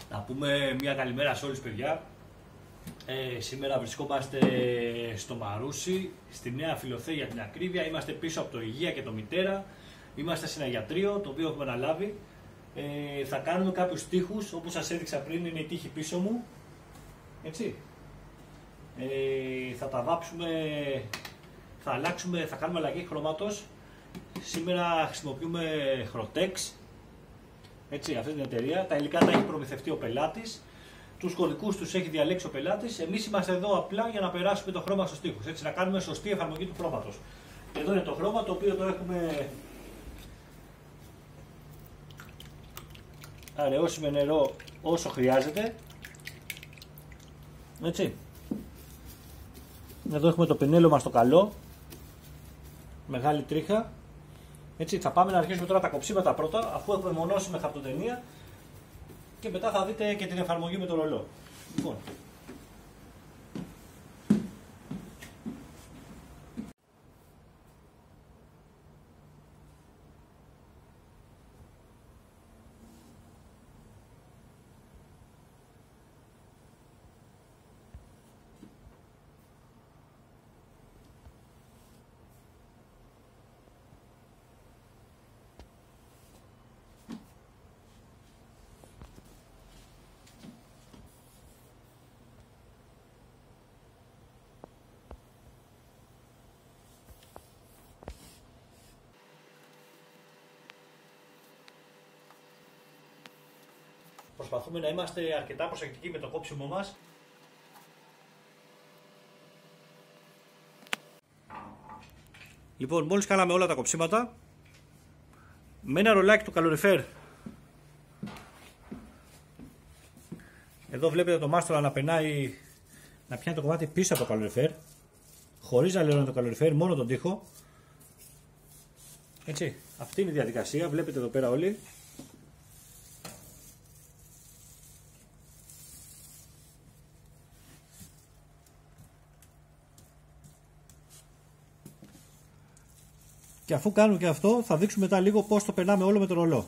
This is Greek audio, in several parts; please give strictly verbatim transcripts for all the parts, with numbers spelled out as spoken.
Να πούμε μια καλημέρα σε όλους, παιδιά. Ε, σήμερα βρισκόμαστε στο Μαρούσι, στη Νέα Φιλοθέη για την ακρίβεια. Είμαστε πίσω από το Υγεία και το Μητέρα. Είμαστε σε ένα γιατρείο το οποίο έχουμε αναλάβει. Ε, θα κάνουμε κάποιους τοίχους, όπως σας έδειξα πριν, είναι η τύχη πίσω μου. Έτσι. Ε, θα τα βάψουμε, θα αλλάξουμε, θα κάνουμε αλλαγή χρώματος. Σήμερα χρησιμοποιούμε Χρωτέξ. Έτσι, αυτή την εταιρεία. Τα υλικά τα έχει προμηθευτεί ο πελάτης. Τους κωδικούς τους έχει διαλέξει ο πελάτης. Εμείς είμαστε εδώ απλά για να περάσουμε το χρώμα στους τοίχους. Έτσι, να κάνουμε σωστή εφαρμογή του χρώματος. Εδώ είναι το χρώμα το οποίο το έχουμε αραιώσει με νερό όσο χρειάζεται. Έτσι. Εδώ έχουμε το πινέλο μας το καλό. Μεγάλη τρίχα. Έτσι, θα πάμε να αρχίσουμε τώρα τα κοψίματα πρώτα, αφού έχουμε μονώσει με χαρτοτενία και μετά θα δείτε και την εφαρμογή με το ρολό. Λοιπόν. Προσπαθούμε να είμαστε αρκετά προσεκτικοί με το κόψιμο μας. Λοιπόν, μόλις κάναμε όλα τα κοψίματα, με ένα ρολάκι του καλοριφέρ, εδώ βλέπετε το μάστορα να περνάει, να πιάνει το κομμάτι πίσω από το καλοριφέρ, χωρίς να λερώνει το καλοριφέρ, μόνο τον τοίχο. Έτσι, αυτή είναι η διαδικασία, βλέπετε εδώ πέρα όλοι. Και αφού κάνουμε και αυτό, θα δείξουμε μετά λίγο πώς το περνάμε όλο με το ρολό.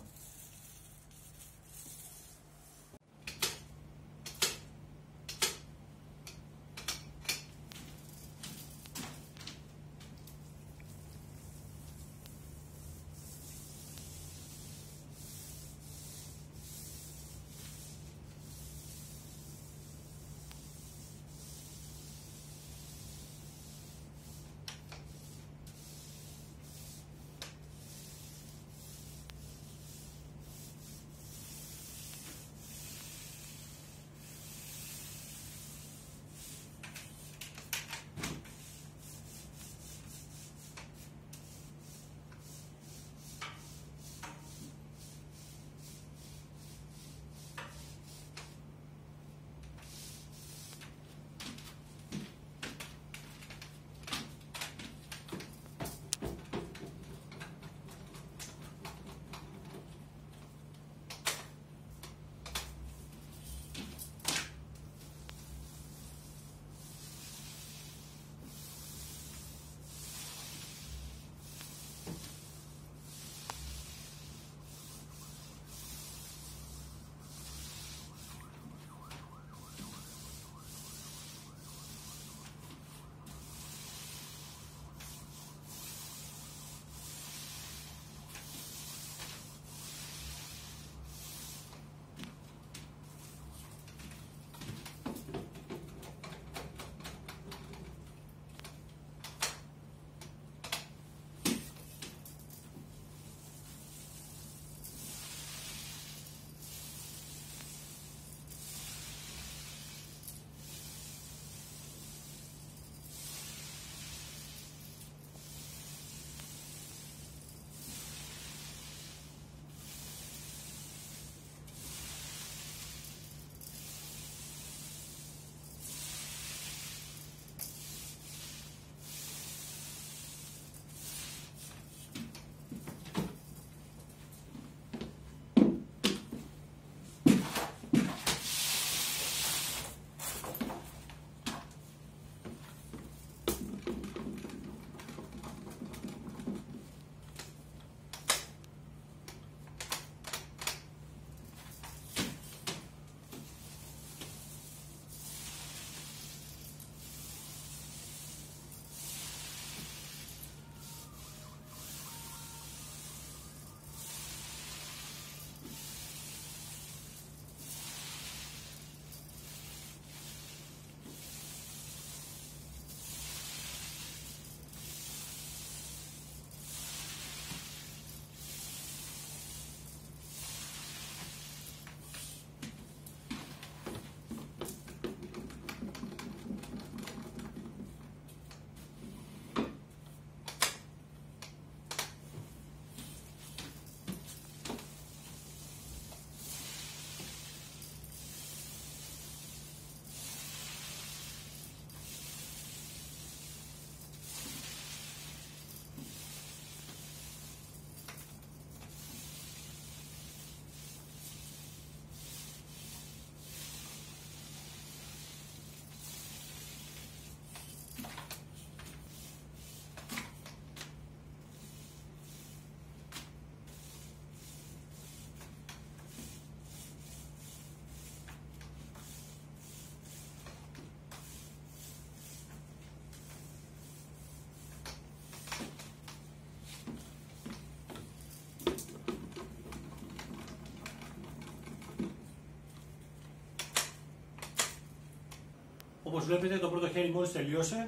Όπως βλέπετε το πρώτο χέρι μόλις τελείωσε.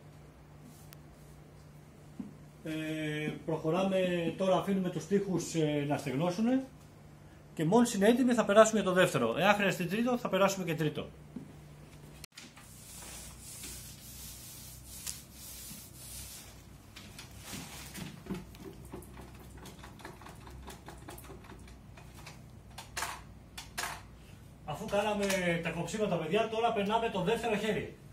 Ε, προχωράμε τώρα, αφήνουμε τους τοίχους ε, να στεγνώσουν και μόλις είναι έτοιμοι θα περάσουμε για το δεύτερο. Εάν χρειαστεί τρίτο θα περάσουμε και τρίτο. Αφού κάναμε τα κοψίματα παιδιά, τώρα περνάμε το δεύτερο χέρι.